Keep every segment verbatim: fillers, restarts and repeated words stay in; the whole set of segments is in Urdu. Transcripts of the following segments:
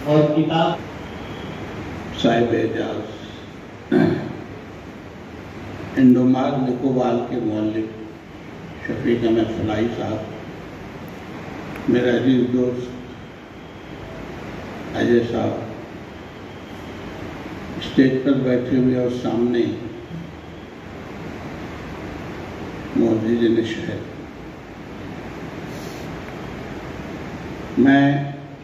اور کتاب صاحب اعجاز انڈومار نکوبال کے مؤلف شفیق احمد فلاحی صاحب، میرے عزیز دوست اجے صاحب، اسٹیج پر بیٹھے ہوئے اور سامنے معززین شہر، میں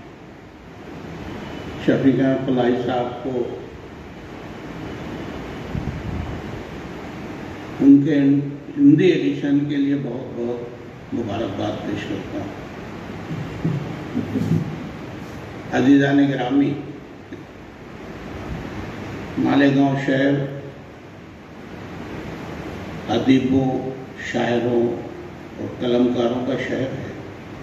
شفیق احمد فلاحی صاحب کو ان کے ہندی ایڈیشن کے لیے بہت بہت مبارکباد پیش کرتا ہوں۔ عزیزان گرامی، مالیگاؤں شہر ادیبوں، شاعروں اور قلمکاروں کا شہر ہے۔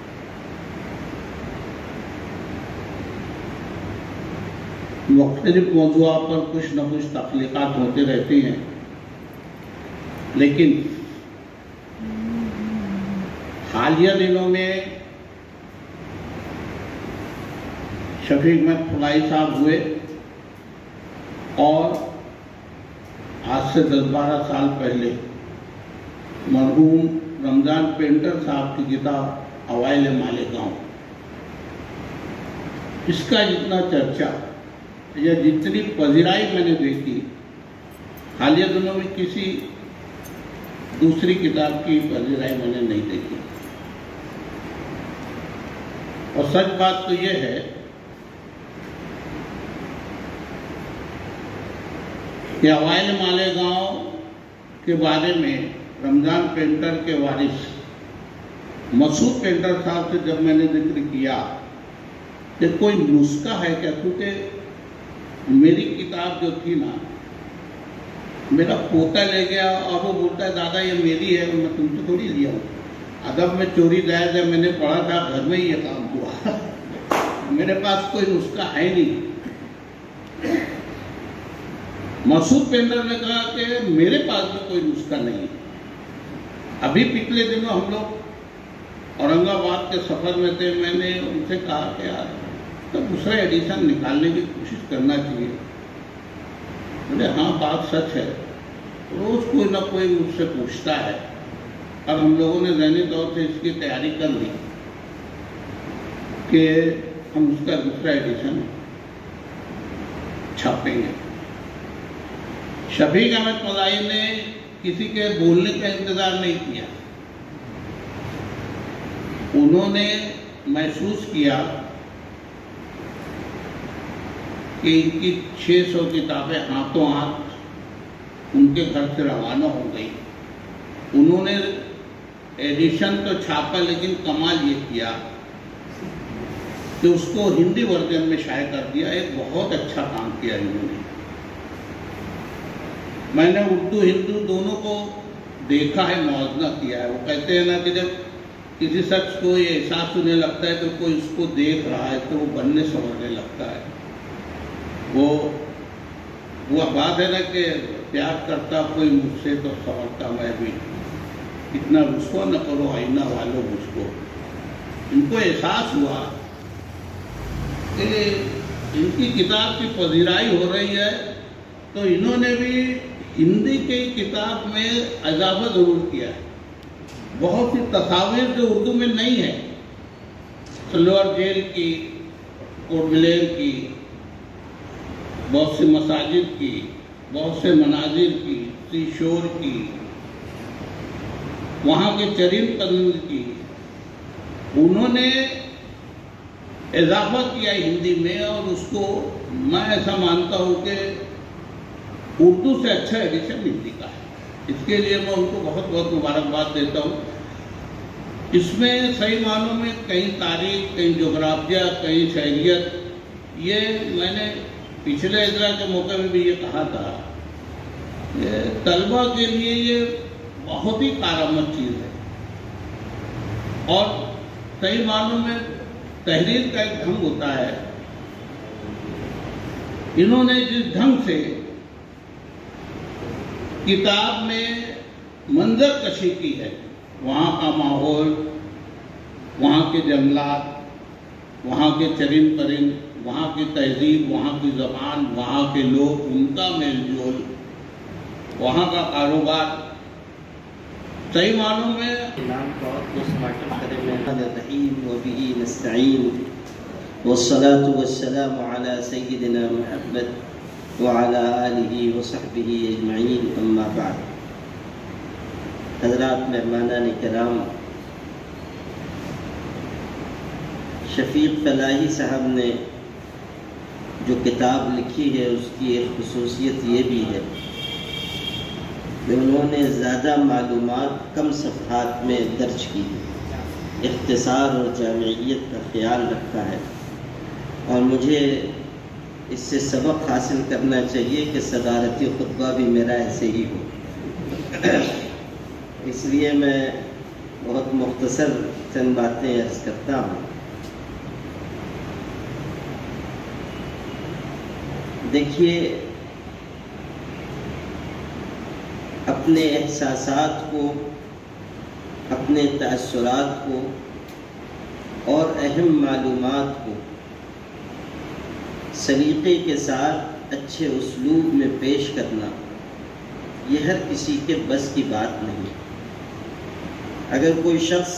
مختلف موضوعات پر کچھ نہ کچھ تخلیقات ہوتے رہتی ہیں، لیکن حالیہ دنوں میں شفیق احمد فلاحی صاحب ہوئے اور آج سے دس بارہ سال پہلے مرحوم رمضان پینٹر صاحب کی کتاب اوائل مالیگاؤں، اس کا جتنا چرچا یا جتنی پذیرائی میں نے دیکھی حالیہ دنوں میں کسی دوسری کتاب کی پذیرائی میں نے نہیں دیکھی۔ اور سچ بات تو یہ ہے کہ اوائل مالیگاؤں کے بارے میں رمضان پینٹر کے وارث مسعود پینٹر صاحب سے جب میں نے ذکر کیا کہ کوئی نسخہ ہے کیا، کیونکہ میری کتاب جو تھی نا میرا پوتا لے گیا اور وہ بولتا ہے دادا یہ میری ہے، میں تم سے تھوڑی لیا ہوں، ادب میں چوری جائز ہے، میں نے پڑھا تھا گھر میں ہی یہ کام ہوا، میرے پاس کوئی نسخہ ہے نہیں۔ مسعود پینٹر نے کہا کہ میرے پاس بھی کوئی نسخہ نہیں۔ ابھی پچھلے دنوں ہم لوگ اورنگ آباد کے سفر میں تھے، میں نے ان سے کہا کہ یار تو دوسرا ایڈیشن نکالنے کی کوشش کرنا چاہیے۔ بولے ہاں بات سچ ہے، روز کوئی نہ کوئی مجھ سے پوچھتا ہے، اور ہم لوگوں نے ذہنی طور سے اس کی تیاری کر لی کہ ہم اس کا دوسرا ایڈیشن چھاپیں گے۔ شفیق احمد فلاحی نے کسی کے بولنے کا انتظار نہیں کیا، انہوں نے محسوس کیا کہ ان کی چھ سو کتابیں ہاتھوں ہاتھ ان کے گھر سے روانہ ہو گئی۔ انہوں نے ایڈیشن تو چھاپا، لیکن کمال یہ کیا کہ اس کو ہندی ورژن میں شائع کر دیا۔ ایک بہت اچھا کام کیا انہوں نے۔ میں نے اردو ہندو دونوں کو دیکھا ہے، موازنہ کیا ہے۔ وہ کہتے ہیں نا کہ جب کسی شخص کو یہ احساس ہونے لگتا ہے کہ کوئی اس کو دیکھ رہا ہے تو وہ بننے سنورنے لگتا ہے۔ وہ وہ بات ہے نا کہ پیار کرتا کوئی مجھ سے تو سنورتا میں بھی، اتنا رسوا نہ کرو آئینہ والوں مجھ کو۔ ان کو احساس ہوا کہ ان کی کتاب کی پذیرائی ہو رہی ہے، تو انہوں نے بھی ہندی کی کتاب میں اضافہ ضرور کیا ہے۔ بہت سی تصاویر جو اردو میں نہیں ہے، سلور جیل کی، کوٹ بلیر کی، بہت سی مساجد کی، بہت سے مناظر کی، سیشور کی، وہاں کے چرین پرند کی، انہوں نے اضافہ کیا ہندی میں، اور اس کو میں ایسا مانتا ہوں کہ اردو سے اچھا ایڈیشن ہندی کا ہے۔ اس کے لیے میں ان کو بہت بہت مبارکباد دیتا ہوں۔ اس میں صحیح معنوں میں کہیں تاریخ، کہیں جغرافیہ، کہیں شہریت، یہ میں نے پچھلے اجرا کے موقع میں بھی یہ کہا تھا کہ طلبہ کے لیے یہ بہت ہی کارآمد چیز ہے۔ اور صحیح معنوں میں تحریر کا ایک ڈھنگ ہوتا ہے، انہوں نے جس ڈھنگ سے کتاب میں منظر کشی کی ہے، وہاں کا ماحول، وہاں کے جنگلات، وہاں کے چرند پرند، وہاں کی تہذیب، وہاں کی زبان، وہاں کے لوگ، ان کا میل جول، وہاں کا کاروبار صحیح معنوں میں نام کا اور پوسٹ مارٹم کرے میں الرحیم و بہ نستعین والصلاة والسلام علی سیدنا محمد وعلی آلہ وصحبہ اجمعین، اما بعد۔ حضرات مہمانان کرام، شفیق فلاحی صاحب نے جو کتاب لکھی ہے اس کی ایک خصوصیت یہ بھی ہے کہ انہوں نے زیادہ معلومات کم صفحات میں درج کی، اختصار اور جامعیت کا خیال رکھا ہے، اور مجھے اس سے سبق حاصل کرنا چاہیے کہ صدارتی خطبہ بھی میرا ایسے ہی ہو۔ اس لیے میں بہت مختصر چند باتیں عرض کرتا ہوں۔ دیکھیے، اپنے احساسات کو، اپنے تأثرات کو اور اہم معلومات کو سلیقے کے ساتھ اچھے اسلوب میں پیش کرنا یہ ہر کسی کے بس کی بات نہیں۔ اگر کوئی شخص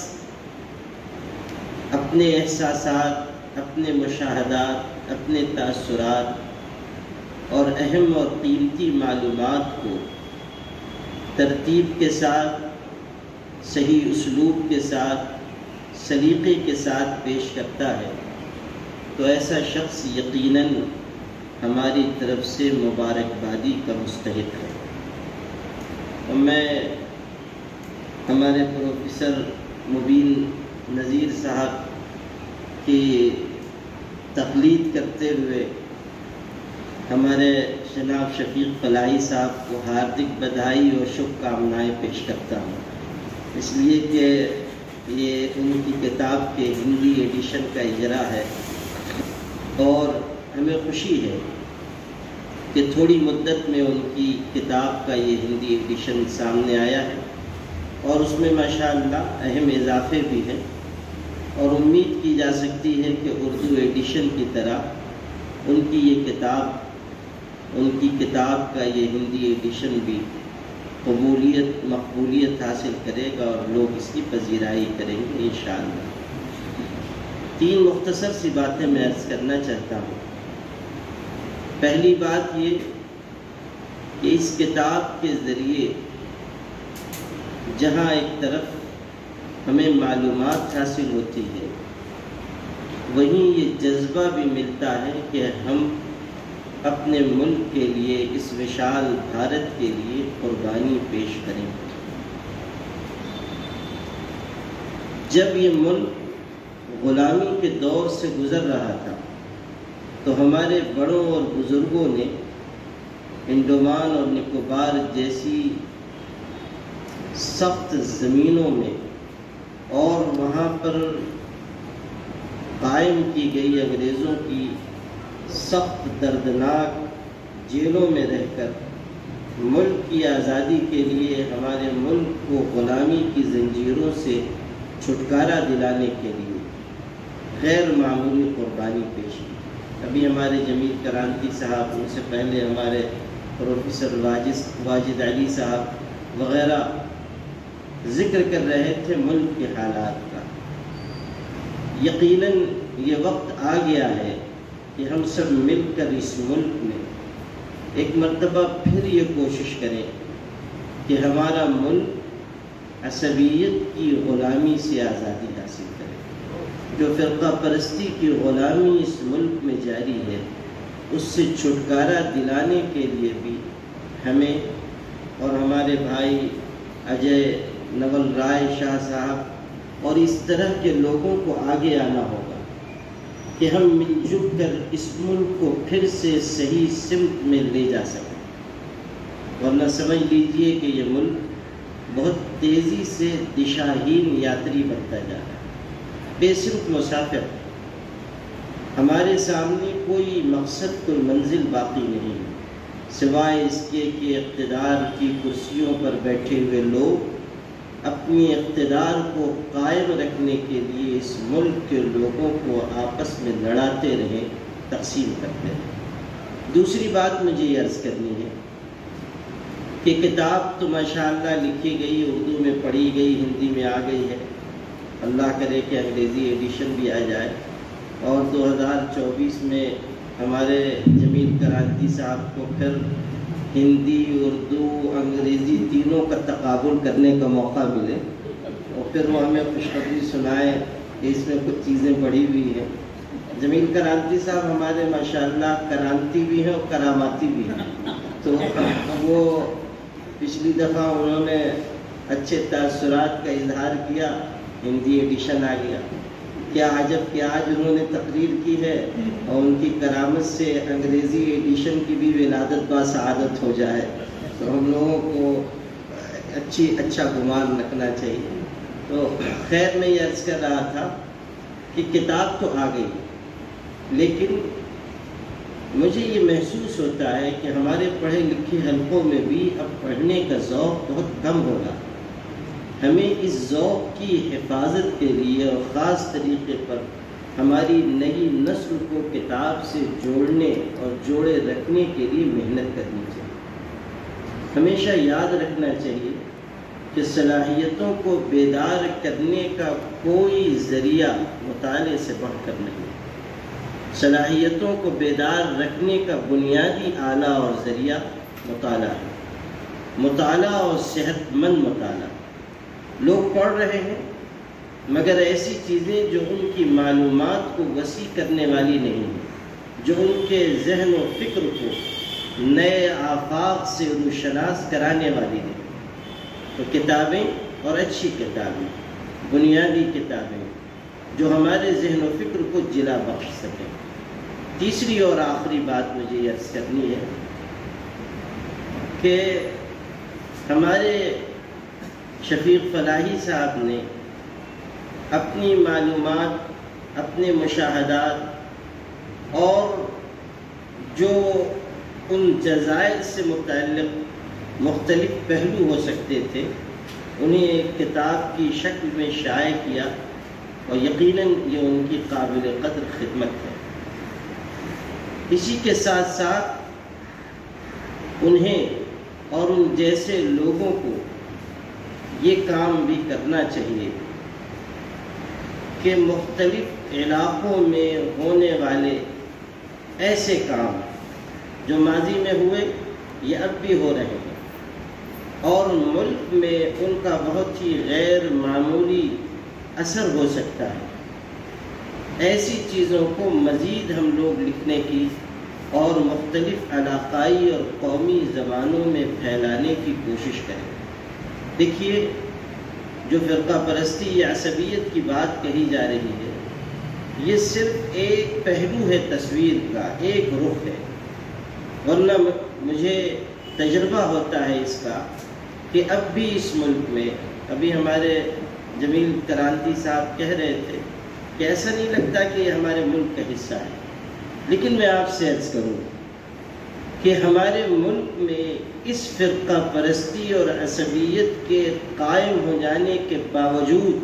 اپنے احساسات، اپنے مشاہدات، اپنے تأثرات اور اہم اور قیمتی معلومات کو ترتیب کے ساتھ، صحیح اسلوب کے ساتھ، سلیقے کے ساتھ پیش کرتا ہے تو ایسا شخص یقیناً ہماری طرف سے مبارکبادی کا مستحق ہے۔ اور میں ہمارے پروفیسر مبین نذیر صاحب کی تقلید کرتے ہوئے ہمارے جناب شفیق فلاحی صاحب کو ہاردک بدھائی اور شبھ کامنائیں پیش کرتا ہوں، اس لیے کہ یہ ان کی کتاب کے ہندی ایڈیشن کا اجرا ہے، اور ہمیں خوشی ہے کہ تھوڑی مدت میں ان کی کتاب کا یہ ہندی ایڈیشن سامنے آیا ہے، اور اس میں ماشاءاللہ اہم اضافے بھی ہیں، اور امید کی جا سکتی ہے کہ اردو ایڈیشن کی طرح ان کی یہ کتاب ان کی کتاب کا یہ ہندی ایڈیشن بھی قبولیت مقبولیت حاصل کرے گا اور لوگ اس کی پذیرائی کریں گے انشاءاللہ۔ تین مختصر سی باتیں میں عرض کرنا چاہتا ہوں۔ پہلی بات یہ کہ اس کتاب کے ذریعے جہاں ایک طرف ہمیں معلومات حاصل ہوتی ہے، وہیں یہ جذبہ بھی ملتا ہے کہ ہم اپنے ملک کے لیے، اس وشال بھارت کے لیے قربانی پیش کریں۔ جب یہ ملک غلامی کے دور سے گزر رہا تھا تو ہمارے بڑوں اور بزرگوں نے انڈمان اور نکوبار جیسی سخت زمینوں میں اور وہاں پر قائم کی گئی انگریزوں کی سخت دردناک جیلوں میں رہ کر ملک کی آزادی کے لیے، ہمارے ملک کو غلامی کی زنجیروں سے چھٹکارا دلانے کے لیے غیر معمولی قربانی پیش کی۔ ابھی ہمارے جمیل کرانتی صاحب، ان سے پہلے ہمارے پروفیسر واجد واجد علی صاحب وغیرہ ذکر کر رہے تھے ملک کے حالات کا۔ یقیناً یہ وقت آ گیا ہے کہ ہم سب مل کر اس ملک میں ایک مرتبہ پھر یہ کوشش کریں کہ ہمارا ملک عصبیت کی غلامی سے آزادی حاصل کرے۔ جو فرقہ پرستی کی غلامی اس ملک میں جاری ہے، اس سے چھٹکارا دلانے کے لیے بھی ہمیں اور ہمارے بھائی اجے نول رائے شاہ صاحب اور اس طرح کے لوگوں کو آگے آنا ہوگا کہ ہم مل جل کر اس ملک کو پھر سے صحیح سمت میں لے جا سکیں، ورنہ سمجھ لیجئے کہ یہ ملک بہت تیزی سے دشاہین یاتری بنتا جا رہا ہے، بے سمت مسافر۔ ہمارے سامنے کوئی مقصد، کوئی منزل باقی نہیں، سوائے اس کے کہ اقتدار کی کرسیوں پر بیٹھے ہوئے لوگ اپنی اقتدار کو قائم رکھنے کے لیے اس ملک کے لوگوں کو آپس میں لڑاتے رہیں تقسیم کرتے ہیں۔ دوسری بات مجھے یہ عرض کرنی ہے کہ کتاب تو ماشاءاللہ لکھی گئی، اردو میں پڑھی گئی، ہندی میں آ گئی ہے، اللہ کرے کہ انگریزی ایڈیشن بھی آ جائے، اور دو ہزار چوبیس میں ہمارے جمیل کرانتی صاحب کو پھر ہندی، اردو، انگریزی تینوں کا تقابل کرنے کا موقع ملے، اور پھر وہ ہمیں خوشخبری سنائے کہ اس میں کچھ چیزیں بڑھی ہوئی ہیں۔ جمیل کرانتی صاحب ہمارے ماشاءاللہ کرانتی بھی ہیں اور کراماتی بھی ہیں، تو وہ پچھلی دفعہ انہوں نے اچھے تاثرات کا اظہار کیا، ہندی ایڈیشن آ گیا۔ کیا عجب کہ آج انہوں نے تقریر کی ہے اور ان کی کرامت سے انگریزی ایڈیشن کی بھی ولادت باسعادت ہو جائے، تو ہم لوگوں کو اچھی اچھا گمان رکھنا چاہیے۔ تو خیر میں یہ عرض کر رہا تھا کہ کتاب تو آ گئی، لیکن مجھے یہ محسوس ہوتا ہے کہ ہمارے پڑھے لکھے حلقوں میں بھی اب پڑھنے کا ذوق بہت کم ہوگا۔ ہمیں اس ذوق کی حفاظت کے لیے اور خاص طریقے پر ہماری نئی نسل کو کتاب سے جوڑنے اور جوڑے رکھنے کے لیے محنت کرنی چاہیے۔ ہمیشہ یاد رکھنا چاہیے کہ صلاحیتوں کو بیدار کرنے کا کوئی ذریعہ مطالعے سے بڑھ کر نہیں۔ صلاحیتوں کو بیدار رکھنے کا بنیادی آلہ اور ذریعہ مطالعہ ہے، مطالعہ اور صحت مند مطالعہ۔ لوگ پڑھ رہے ہیں مگر ایسی چیزیں جو ان کی معلومات کو وسیع کرنے والی نہیں ہیں، جو ان کے ذہن و فکر کو نئے آفاق سے روشناس کرانے والی نہیں۔ تو کتابیں اور اچھی کتابیں، بنیادی کتابیں جو ہمارے ذہن و فکر کو جلا بخش سکیں۔ تیسری اور آخری بات مجھے یہ عرض کرنی ہے کہ ہمارے شفیق فلاحی صاحب نے اپنی معلومات، اپنے مشاہدات اور جو ان جزائر سے متعلق مختلف پہلو ہو سکتے تھے انہیں ایک کتاب کی شکل میں شائع کیا، اور یقیناً یہ ان کی قابل قدر خدمت ہے۔ اسی کے ساتھ ساتھ انہیں اور ان جیسے لوگوں کو یہ کام بھی کرنا چاہیے کہ مختلف علاقوں میں ہونے والے ایسے کام جو ماضی میں ہوئے یہ اب بھی ہو رہے ہیں اور ملک میں ان کا بہت ہی غیر معمولی اثر ہو سکتا ہے، ایسی چیزوں کو مزید ہم لوگ لکھنے کی اور مختلف علاقائی اور قومی زبانوں میں پھیلانے کی کوشش کریں۔ دیکھیے، جو فرقہ پرستی یا عصبیت کی بات کہی جا رہی ہے یہ صرف ایک پہلو ہے تصویر کا، ایک رخ ہے، ورنہ مجھے تجربہ ہوتا ہے اس کا کہ اب بھی اس ملک میں، ابھی ہمارے جمیل کرانتی صاحب کہہ رہے تھے کہ ایسا نہیں لگتا کہ یہ ہمارے ملک کا حصہ ہے، لیکن میں آپ سے عرض کروں کہ ہمارے ملک میں اس فرقہ پرستی اور عصبیت کے قائم ہو جانے کے باوجود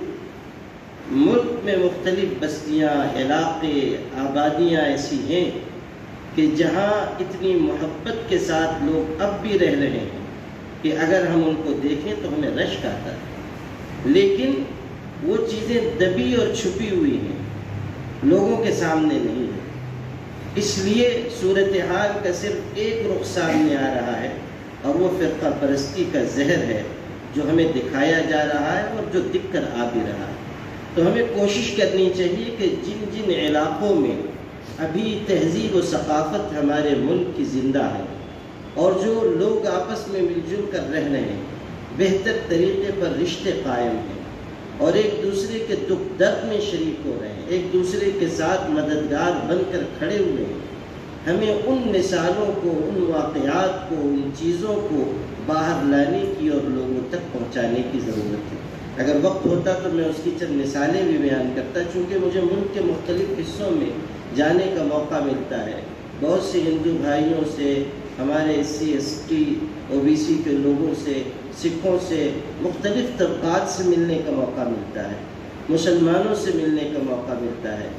ملک میں مختلف بستیاں، علاقے، آبادیاں ایسی ہیں کہ جہاں اتنی محبت کے ساتھ لوگ اب بھی رہ رہے ہیں کہ اگر ہم ان کو دیکھیں تو ہمیں رشک آتا ہے، لیکن وہ چیزیں دبی اور چھپی ہوئی ہیں، لوگوں کے سامنے نہیں ہیں۔ اس لیے صورتحال کا صرف ایک رخ سامنے آ رہا ہے اور وہ فرقہ پرستی کا زہر ہے جو ہمیں دکھایا جا رہا ہے اور جو دکھ کر آ بھی رہا ہے۔ تو ہمیں کوشش کرنی چاہیے کہ جن جن علاقوں میں ابھی تہذیب و ثقافت ہمارے ملک کی زندہ ہے اور جو لوگ آپس میں مل جل کر رہ رہے ہیں، بہتر طریقے پر رشتے قائم ہیں اور ایک دوسرے کے دکھ درد میں شریک ہو رہے ہیں، ایک دوسرے کے ساتھ مددگار بن کر کھڑے ہوئے ہیں، ہمیں ان مثالوں کو، ان واقعات کو، ان چیزوں کو باہر لانے کی اور لوگوں تک پہنچانے کی ضرورت ہے۔ اگر وقت ہوتا تو میں اس کی چند مثالیں بھی بیان کرتا، چونکہ مجھے ملک کے مختلف حصوں میں جانے کا موقع ملتا ہے، بہت سے ہندو بھائیوں سے، ہمارے S C S T O B C کے لوگوں سے، سکھوں سے، مختلف طبقات سے ملنے کا موقع ملتا ہے، مسلمانوں سے ملنے کا موقع ملتا ہے۔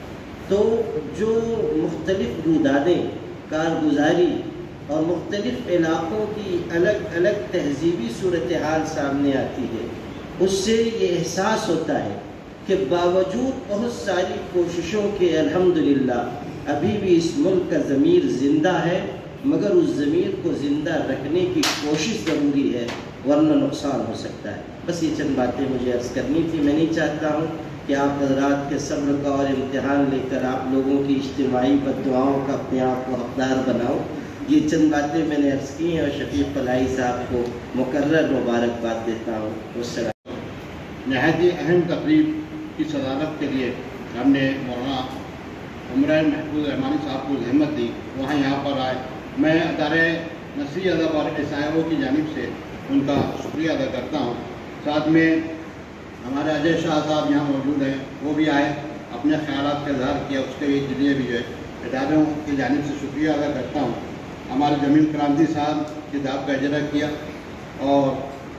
تو جو مختلف رودادیں، کارگزاری اور مختلف علاقوں کی الگ الگ تہذیبی صورتحال سامنے آتی ہے، اس سے یہ احساس ہوتا ہے کہ باوجود بہت ساری کوششوں کے الحمدللہ ابھی بھی اس ملک کا ضمیر زندہ ہے، مگر اس ضمیر کو زندہ رکھنے کی کوشش ضروری ہے، ورنہ نقصان ہو سکتا ہے۔ بس یہ چند باتیں مجھے عرض کرنی تھی۔ میں نہیں چاہتا ہوں کہ آپ حضرات کے صبر کا اور امتحان لے کر آپ لوگوں کی اجتماعی بددعاؤں کا اپنے آپ کو حقدار بناؤ۔ یہ چند باتیں میں نے عرض کی ہیں اور شفیق فلاحی صاحب کو مکرر مبارکباد دیتا ہوں۔ والسلام۔ نہایت ہی اہم تقریب کی صدارت کے لیے ہم نے مولانا عمران محفوظ رحمانی صاحب کو زحمت دی، وہاں یہاں پر آئے۔ میں ادارے نثری ادب اور ایس آئی او کی جانب سے ان کا شکریہ ادا کرتا ہوں۔ ساتھ میں ہمارے اجے شاہ صاحب یہاں موجود ہیں، وہ بھی آئے، اپنے خیالات کا اظہار کیا، اس کے لیے بھی جو ہے اداروں کی جانب سے شکریہ ادا کرتا ہوں۔ ہمارے جمیل کرامتی صاحب کتاب کا اجرا کیا اور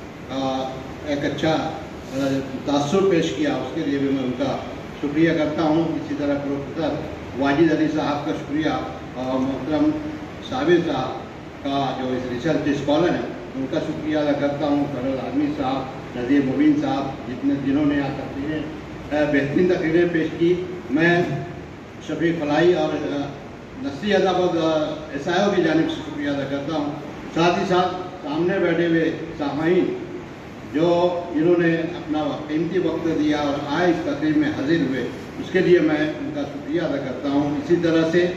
ایک اچھا تاثر پیش کیا، اس کے لیے بھی میں ان کا شکریہ کرتا ہوں۔ اسی طرح پروفیسر واجد علی صاحب کا شکریہ اور محترم صابر صاحب کا جو اس ریسرچ اسکالر ہیں ان کا شکریہ ادا کرتا ہوں۔ کرل عالمی صاحب، نذیر مبین صاحب، جتنے جنہوں نے یہاں تقریریں بہترین تقریریں پیش کی۔ میں شفیق فلاحی اور نثری ادب اور ایس آئی او کی جانب سے شکریہ ادا کرتا ہوں۔ ساتھ ہی ساتھ سامنے بیٹھے ہوئے سامعین جو جنہوں نے اپنا قیمتی وقت دیا اور آئے اس تقریب میں حاضر ہوئے، اس کے لیے میں ان کا شکریہ ادا کرتا ہوں۔ اسی طرح سے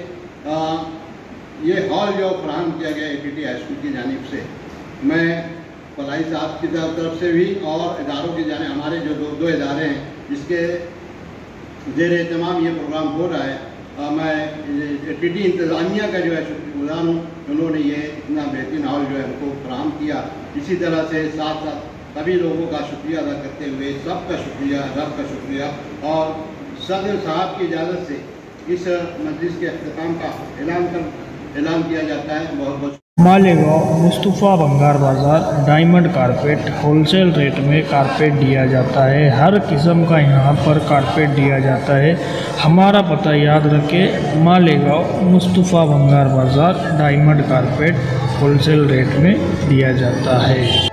یہ ہال جو فراہم کیا گیا A P T high school کی جانب سے، میں فلاحی صاحب کی طرف سے بھی اور اداروں کی جانب، ہمارے جو دو دو ادارے ہیں جس کے زیر اہتمام یہ پروگرام ہو رہا ہے، میں اے پی ٹی انتظامیہ کا جو ہے شکر گزار ہوں، انہوں نے یہ اتنا بہترین ہال جو ہے ہم کو فراہم کیا۔ اسی طرح سے ساتھ ساتھ سبھی لوگوں کا شکریہ ادا کرتے ہوئے سب کا شکریہ، رب کا شکریہ، اور صدر صاحب کی اجازت سے اس مجلس کے اختتام کا اعلان کر اعلان کیا جاتا ہے۔ بہت بہت मालेगांव मुस्तफ़ा बंगार बाज़ार डायमंड कारपेट होलसेल रेट में कारपेट दिया जाता है। हर किस्म का यहाँ पर कारपेट दिया जाता है। हमारा पता याद रखें, मालेगांव मुस्तफ़ा बंगार बाज़ार डायमंड कारपेट होलसेल रेट में दिया जाता है।